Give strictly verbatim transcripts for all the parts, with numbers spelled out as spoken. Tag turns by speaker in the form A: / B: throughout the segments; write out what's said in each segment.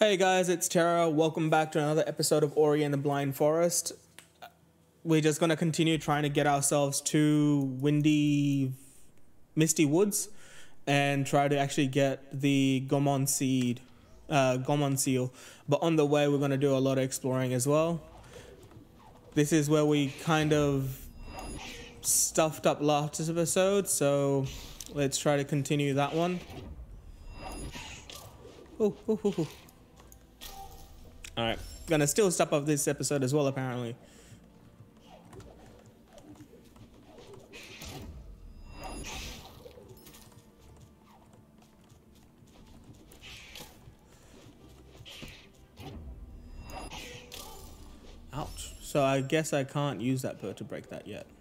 A: Hey guys, it's Tara. Welcome back to another episode of Ori and the Blind Forest. We're just going to continue trying to get ourselves to windy, Misty Woods and try to actually get the Gomon seed, uh, Gomon seal. But on the way, we're going to do a lot of exploring as well. This is where we kind of stuffed up last episode, so let's try to continue that one. Ooh, ooh, ooh, ooh. Alright, gonna still stop off this episode as well, apparently. Ouch. So I guess I can't use that bird to break that yet.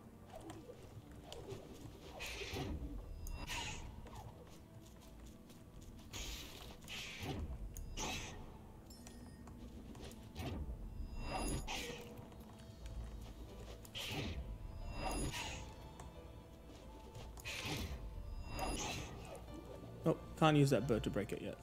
A: Nope, can't use that bird to break it yet.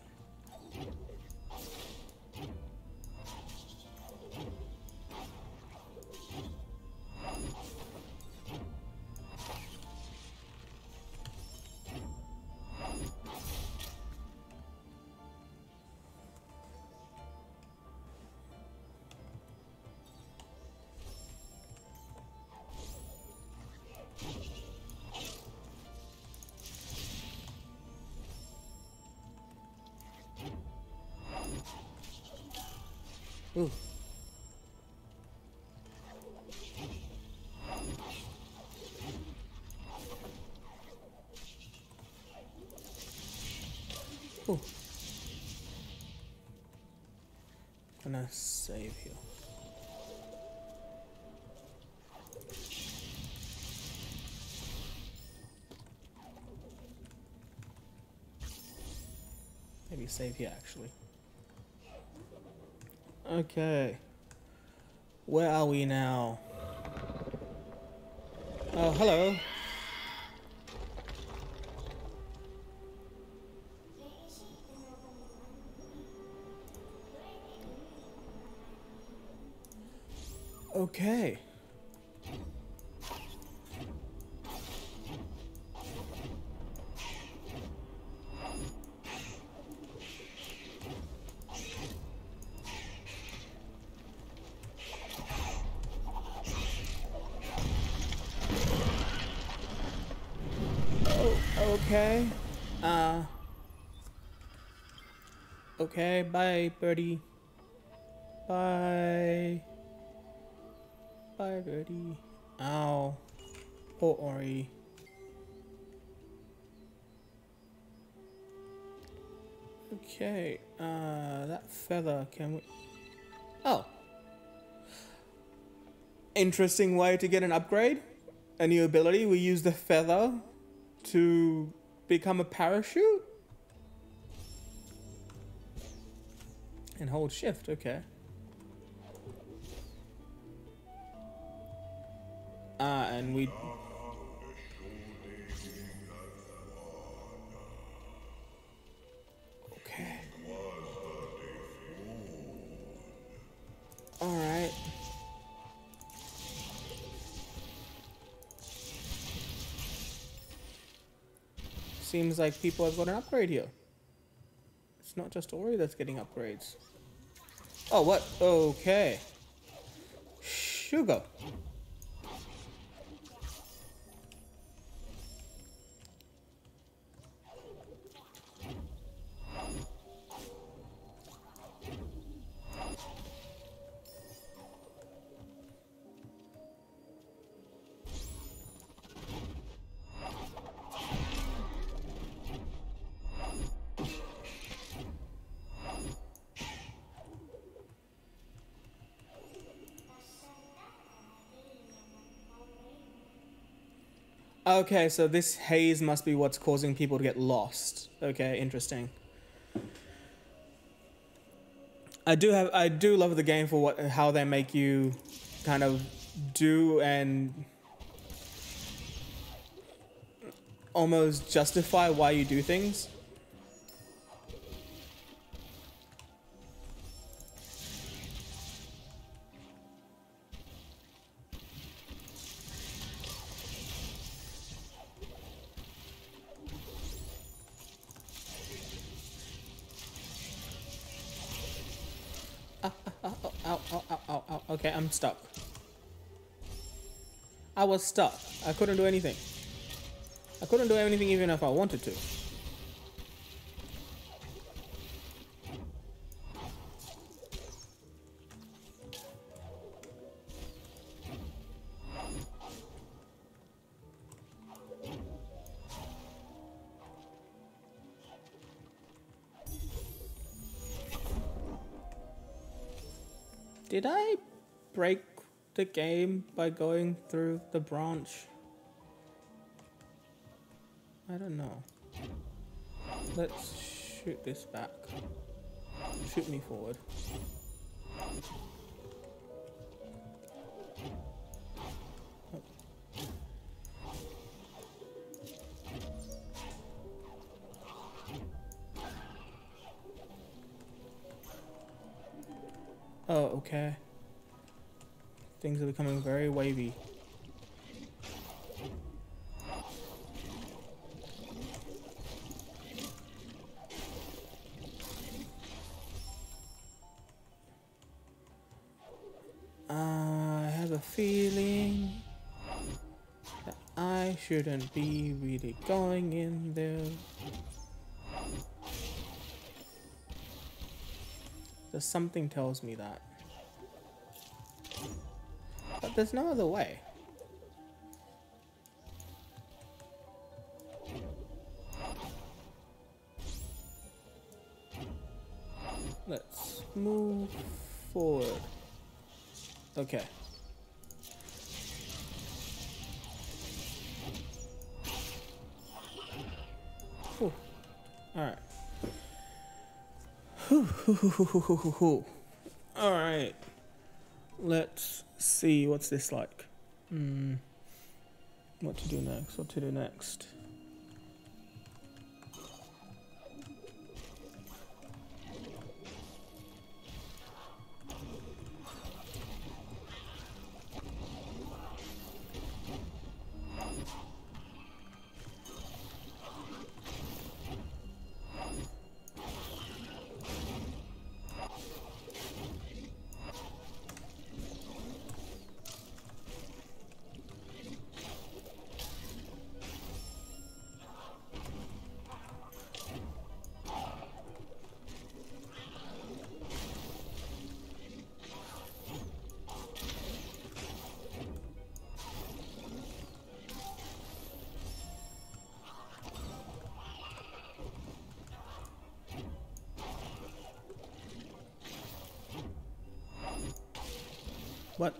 A: Ooh. Ooh. Gonna save here. Maybe save here actually. Okay, where are we now? Oh, hello. Okay. Okay. Uh. Okay, bye, birdie. Bye. Bye, birdie. Ow. Poor Ori. Okay, uh, that feather, can we... Oh. Interesting way to get an upgrade. A new ability. We use the feather to become a parachute? And hold shift, okay. Ah, uh, and we... Okay. Alright. Seems like people have got an upgrade here. It's not just Ori that's getting upgrades. Oh, what? Okay. Sugar. Okay, so this haze must be what's causing people to get lost. Okay, interesting. I do have I do love the game for what how they make you kind of do and almost justify why you do things. Ow, ow, ow, ow, ow, ow. Okay, I'm stuck. I was stuck. I couldn't do anything. I couldn't do anything even if I wanted to. Did I break the game by going through the branch? I don't know. Let's shoot this back. Shoot me forward. Oh, okay. Things are becoming very wavy. I have a feeling that I shouldn't be really going in there. There's something tells me that. But there's no other way. Let's move forward. Okay. Whew. All right. All right. Let's see what's this like. Hmm. What to do next? What to do next? What?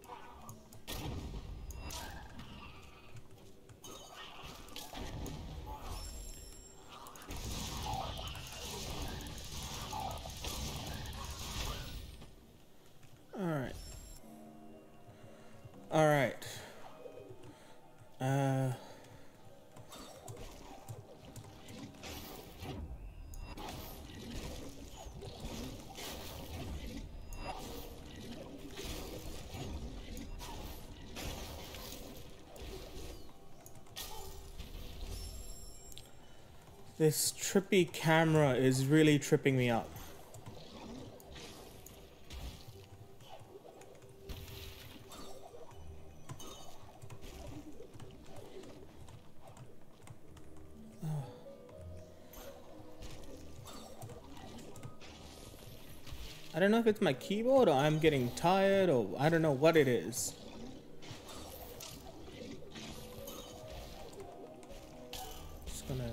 A: All right. All right. Uh. This trippy camera is really tripping me up. I don't know if it's my keyboard or I'm getting tired or I don't know what it is. Just gonna...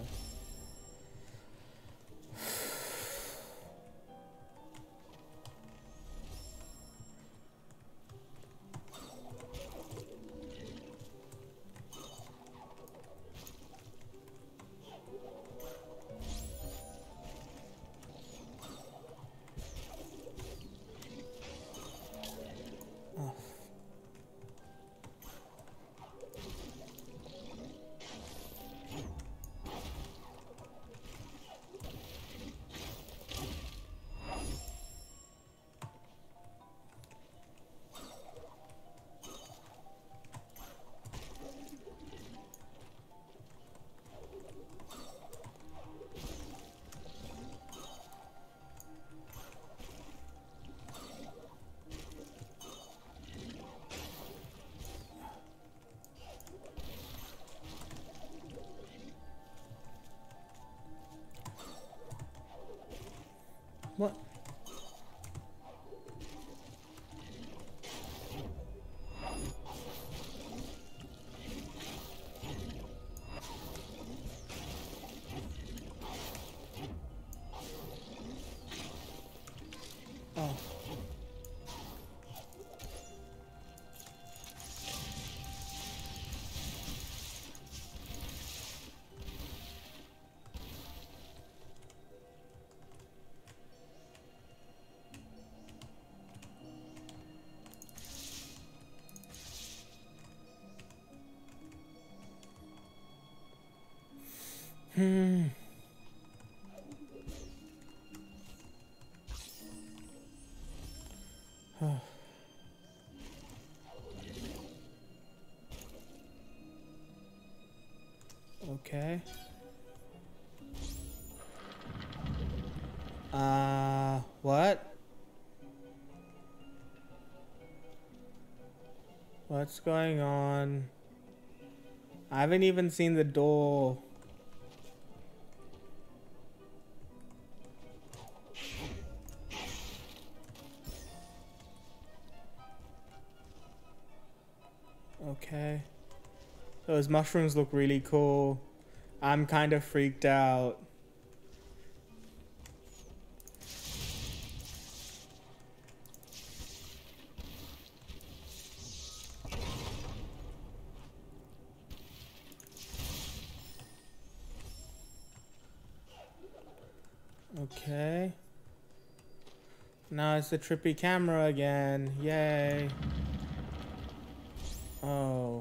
A: What? Oh. Hmm. Okay. Uh, what? What's going on? I haven't even seen the door. Okay. Those mushrooms look really cool. I'm kind of freaked out. Okay. Now it's the trippy camera again. Yay. Oh.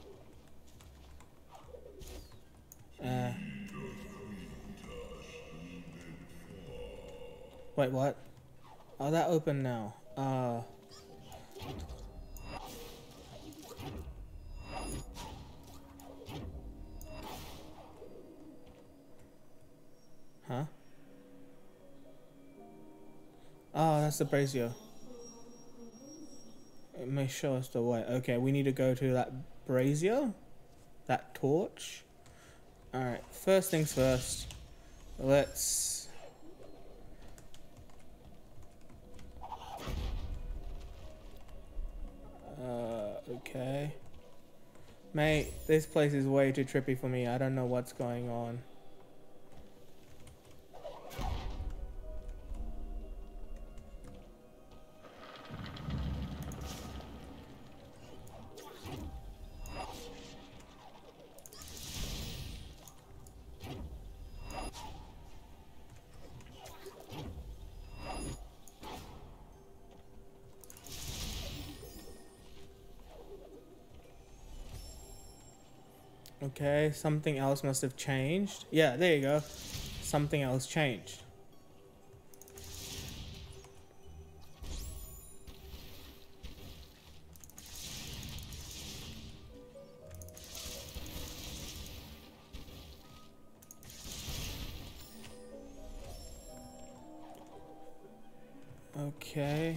A: Uh. Wait, what? Oh, that opened now. Uh. Huh? Oh, that's the brazier. It may show us the way. Okay, we need to go to that brazier? That torch? Alright, first things first. Let's... Uh, okay. Mate, this place is way too trippy for me. I don't know what's going on. Okay, something else must have changed. Yeah, there you go. Something else changed. Okay.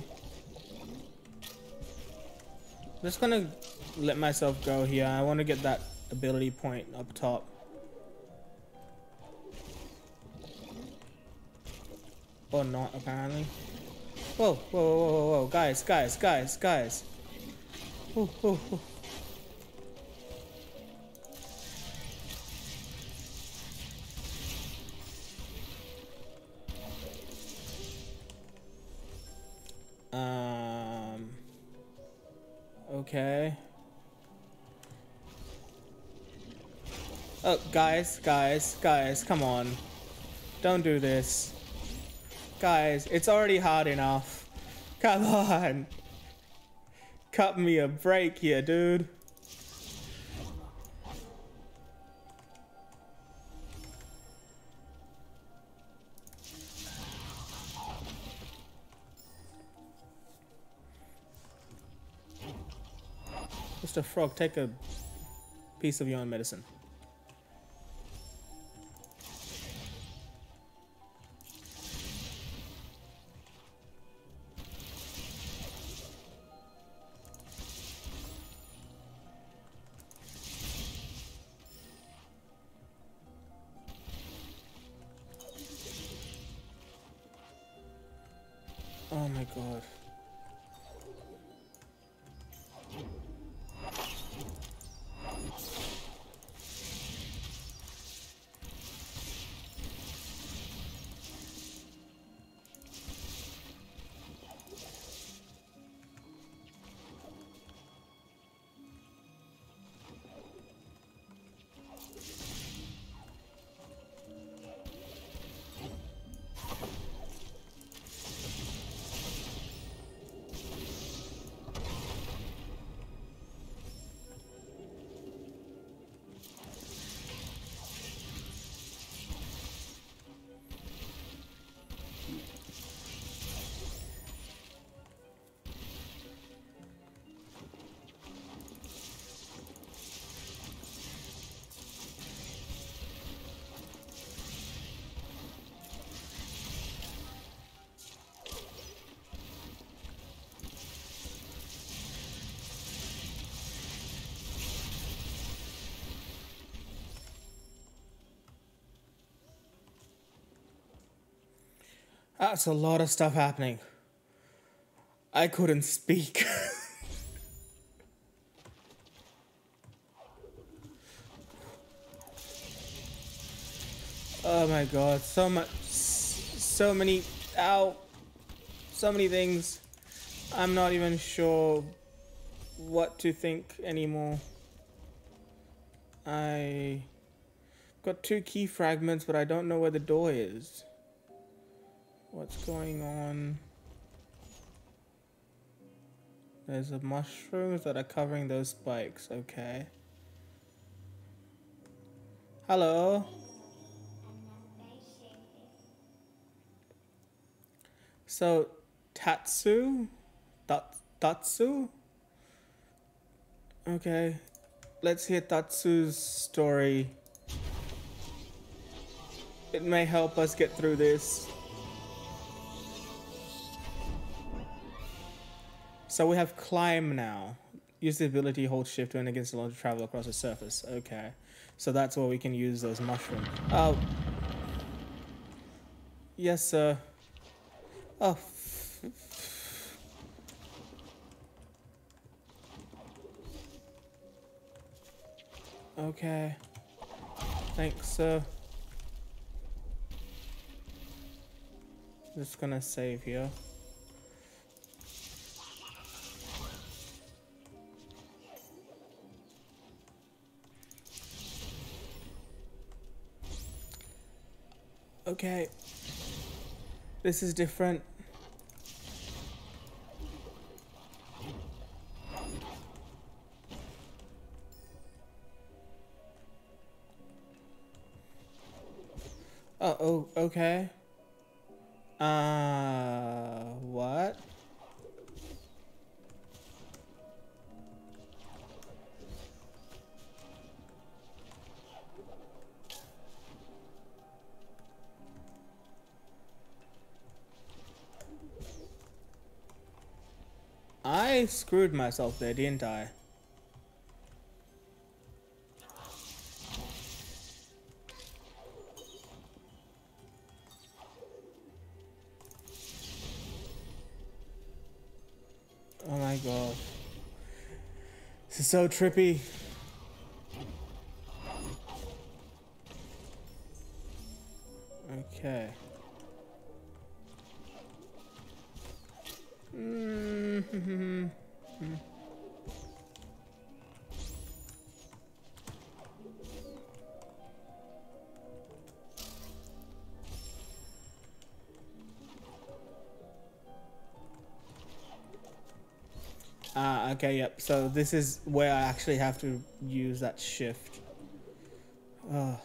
A: I'm just gonna let myself go here. I want to get that ability point up top. Or not, apparently. Whoa, whoa, whoa, whoa, whoa, guys, guys, guys, guys. Whoa, whoa, whoa. Um. Okay. Oh, guys, guys, guys, come on. Don't do this. Guys, it's already hard enough. Come on. Cut me a break here, dude. Mister Frog, take a piece of your own medicine. Oh my god. That's a lot of stuff happening. I couldn't speak. Oh my god, so much, so many, ow, so many things. I'm not even sure what to think anymore. I got two key fragments, but I don't know where the door is. What's going on? There's a mushrooms that are covering those spikes, okay. Hello? So, Tatsu? Tat Tatsu? Okay. Let's hear Tatsu's story. It may help us get through this. So we have climb now. Use the ability hold shift when against the launch to travel across the surface. Okay. So that's where we can use those mushrooms. Oh. Yes, sir. Oh. Okay. Thanks, sir. Just gonna save here. Okay. This is different. Oh, oh, okay. Uh, what? I screwed myself there, didn't I? Oh my god. This is so trippy. Okay. Mm-hmm. Ah, okay, yep. So this is where I actually have to use that shift. Oh.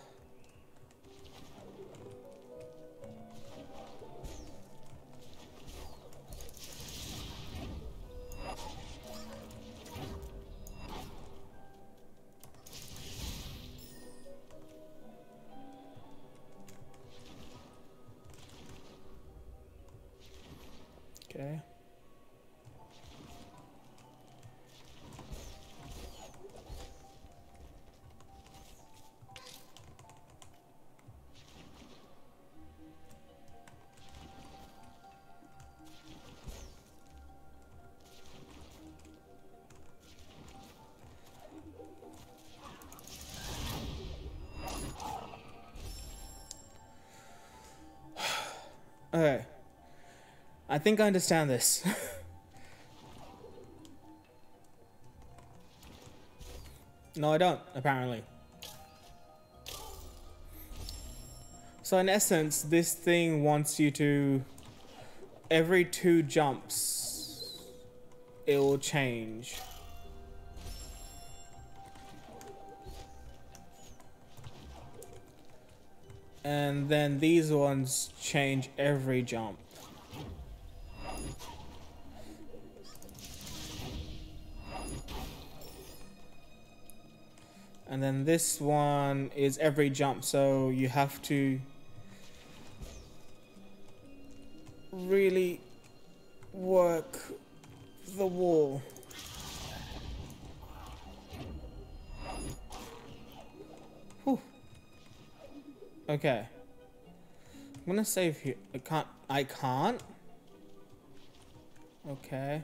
A: Okay. I think I understand this. No, I don't, apparently. So in essence, this thing wants you to, every two jumps, it will change. And then these ones change every jump. And then this one is every jump, so you have to really work the wall. Whew. Okay. I'm gonna save here. I can't. I can't? Okay.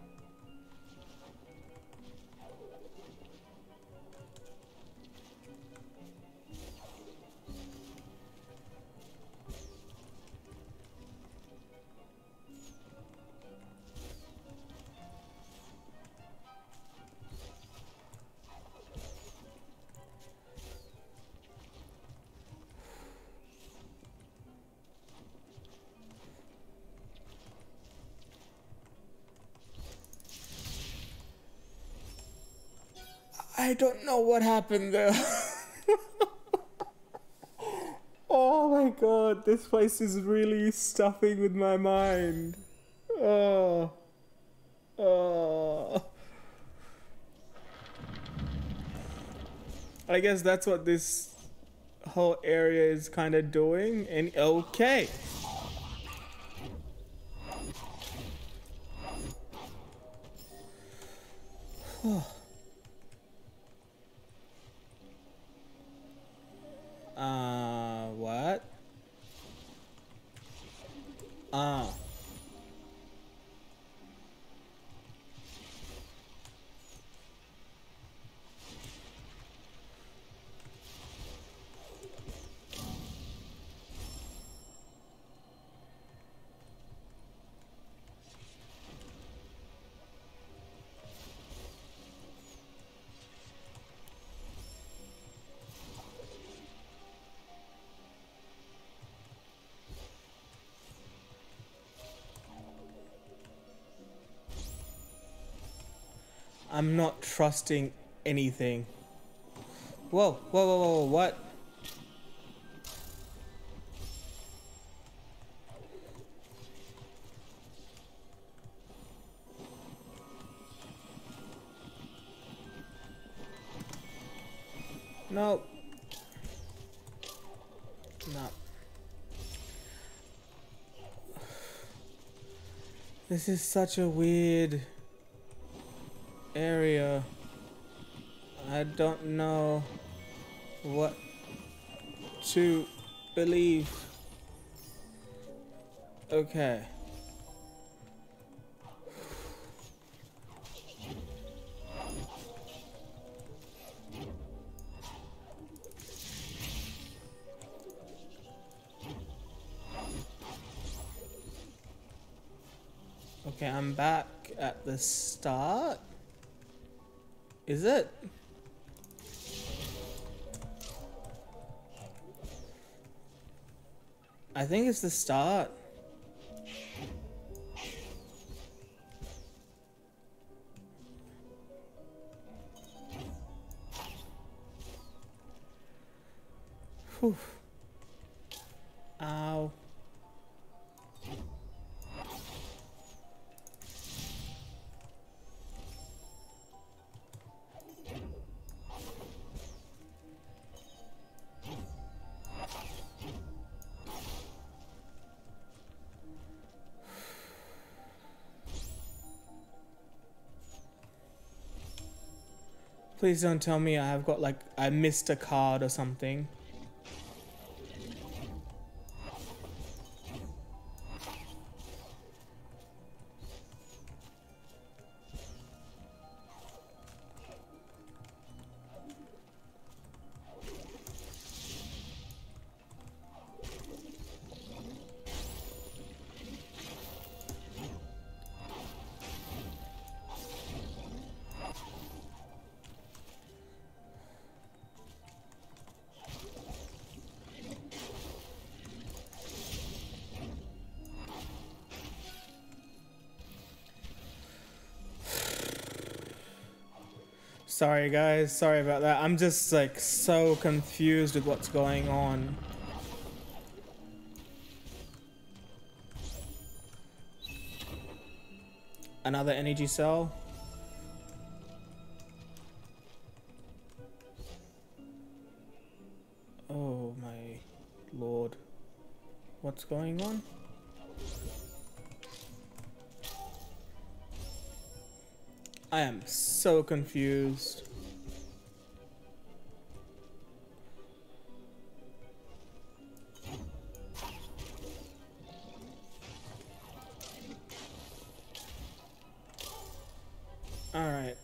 A: I don't know what happened there. Oh my god, this place is really stuffing with my mind. Oh. Oh. I guess that's what this whole area is kind of doing. And okay. Uh, what? Ah. I'm not trusting anything. Whoa, whoa, whoa, whoa, what? No. No. This is such a weird area. I don't know what to believe. Okay. Okay, I'm back at the start. Is it? I think it's the start. Whew. Ow. Please don't tell me I have got like, I missed a card or something. Sorry guys, sorry about that. I'm just like so confused with what's going on. Another energy cell. Oh my lord. What's going on? I am so confused. All right.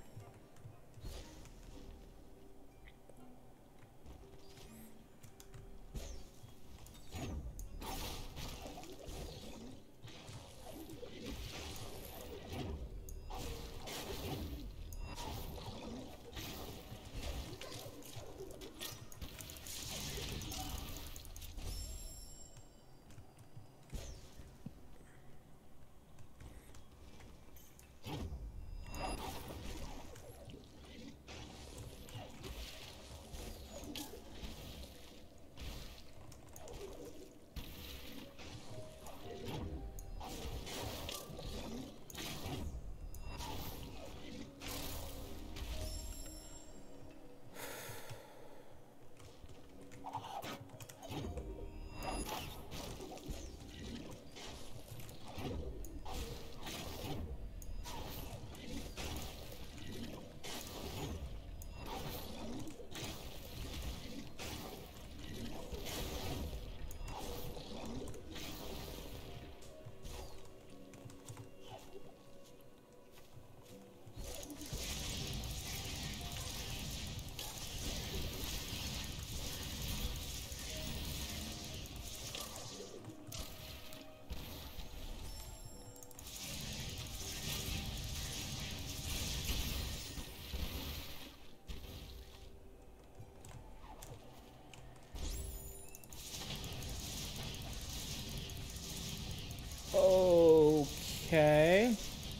A: Okay.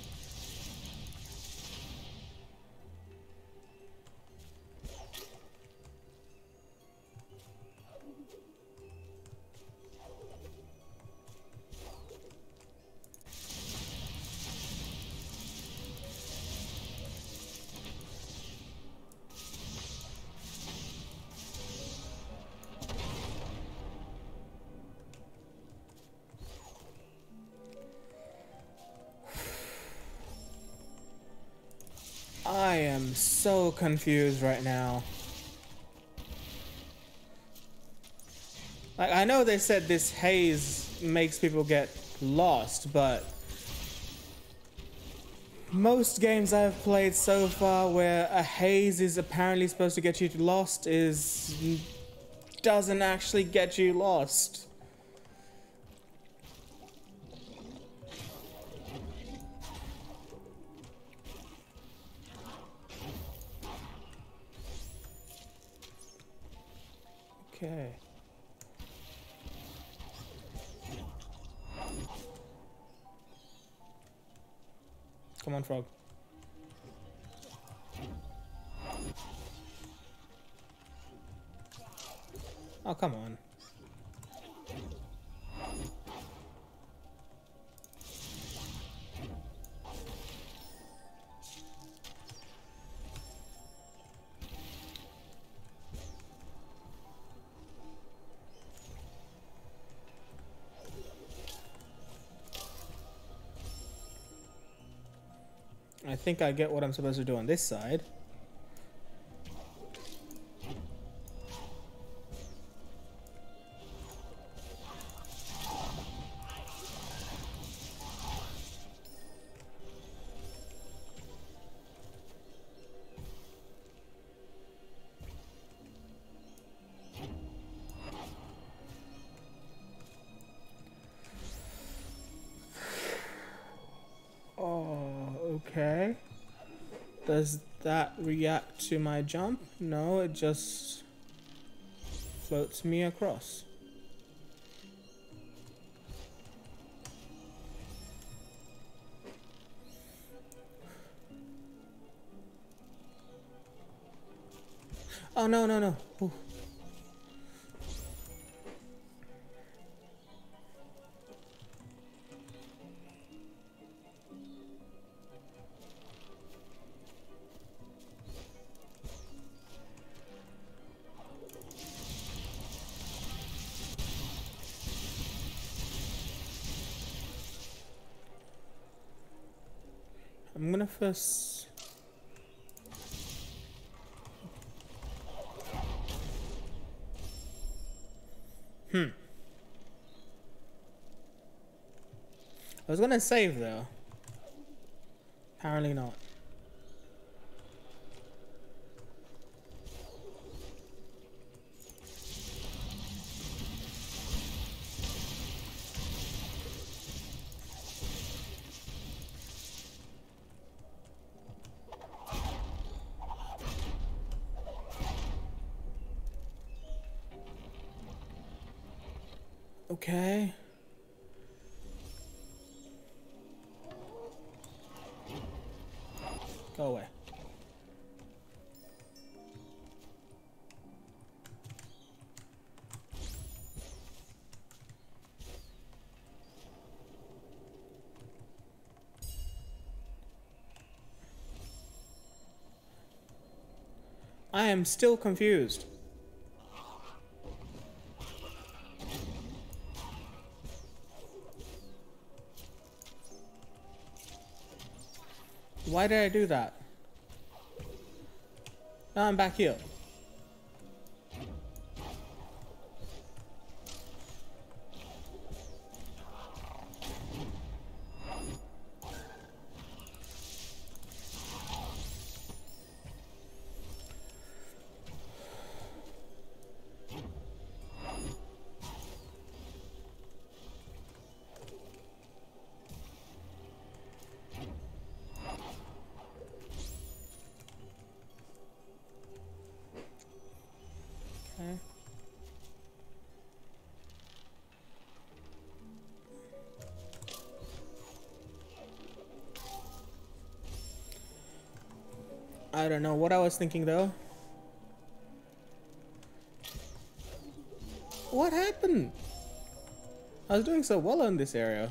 A: I am so confused right now. Like, I know they said this haze makes people get lost, but most games I've played so far where a haze is apparently supposed to get you lost is doesn't actually get you lost. Okay. Come on, frog. Oh, come on. I think I get what I'm supposed to do on this side. Okay. Does that react to my jump? No, it just floats me across. Oh, no, no, no. Ooh. I'm gonna first... Hmm. I was gonna save though. Apparently not. Okay. Go away. I am still confused. Why did I do that? Now I'm back here. Okay. I don't know what I was thinking though. What happened? I was doing so well in this area.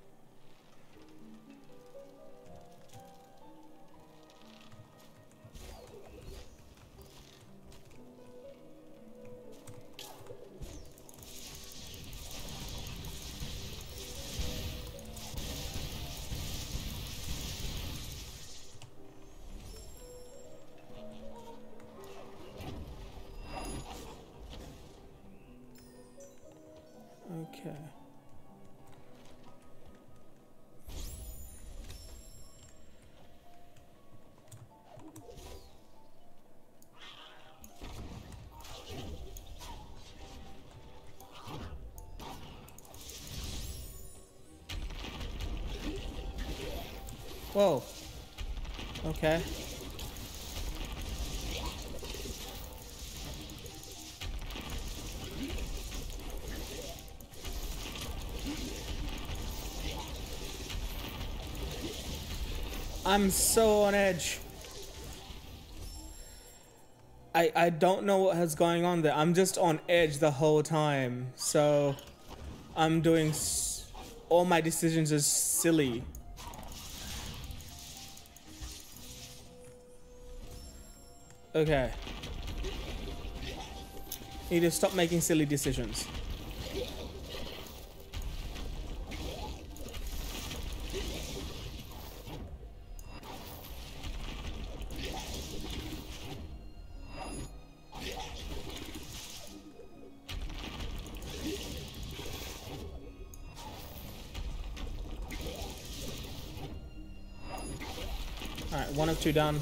A: Okay. Whoa. Okay. I'm so on edge. I I don't know what is going on there. I'm just on edge the whole time. So I'm doing s all my decisions are silly. Okay. Need to stop making silly decisions. Alright, one of two done.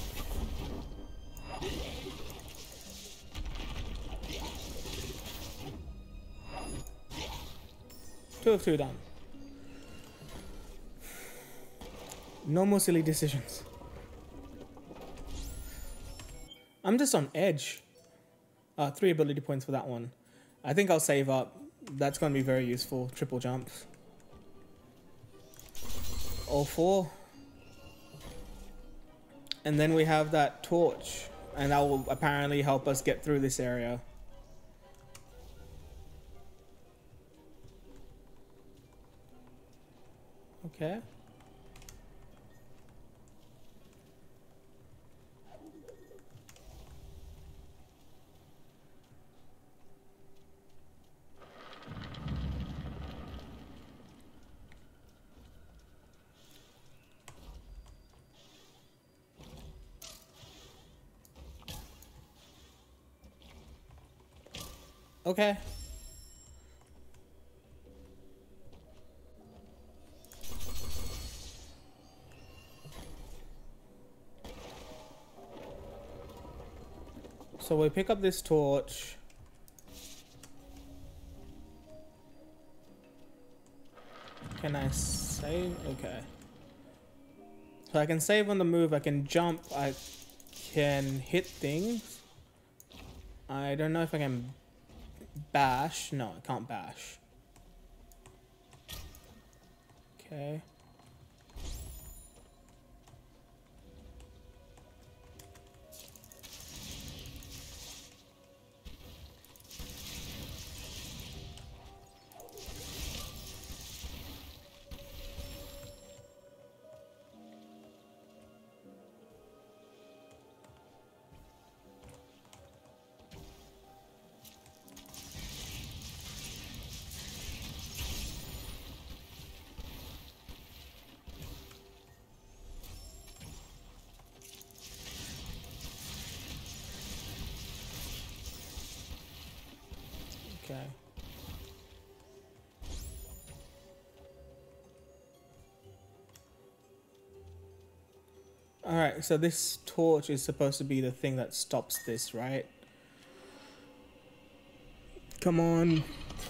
A: Two of two done. No more silly decisions. I'm just on edge. Uh, three ability points for that one. I think I'll save up. That's going to be very useful. Triple jumps. All four. And then we have that torch. and that will apparently help us get through this area. Okay. Okay. So we pick up this torch. Can I save? Okay. So I can save on the move, I can jump, I can hit things. I don't know if I can bash. No, I can't bash. Okay. Okay. Alright, so this torch is supposed to be the thing that stops this, right? Come on.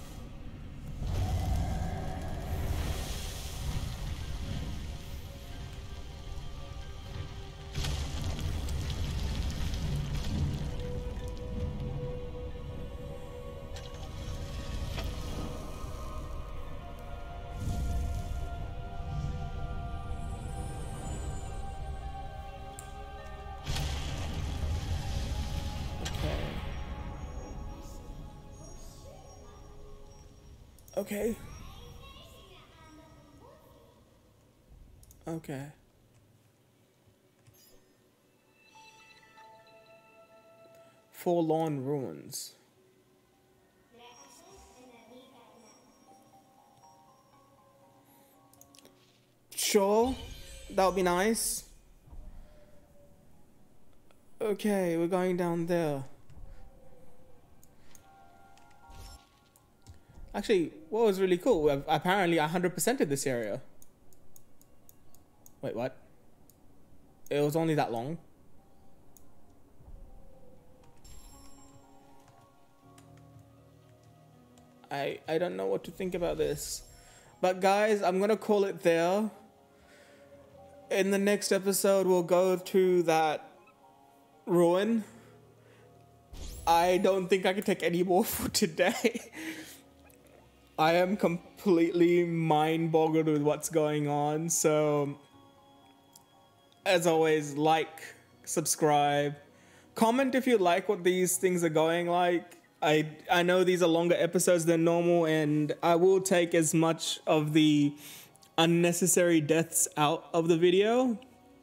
A: Okay. Okay. Forlorn ruins. Sure, that would be nice. Okay, we're going down there. Actually, what was really cool, apparently I one hundred percented this area. Wait, what? It was only that long? I, I don't know what to think about this. But guys, I'm gonna call it there. In the next episode, we'll go to that ruin. I don't think I can take any more for today. I am completely mind-boggled with what's going on. So, as always, like, subscribe, comment if you like what these things are going like. I, I know these are longer episodes than normal, and I will take as much of the unnecessary deaths out of the video.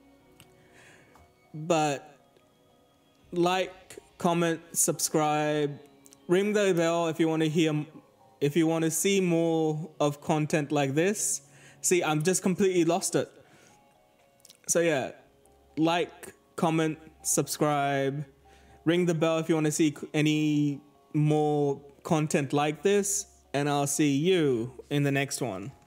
A: But like, comment, subscribe, ring the bell if you want to hear, if you want to see more of content like this. See, I'm just completely lost it. So yeah, like, comment, subscribe, ring the bell if you want to see any more content like this, and I'll see you in the next one.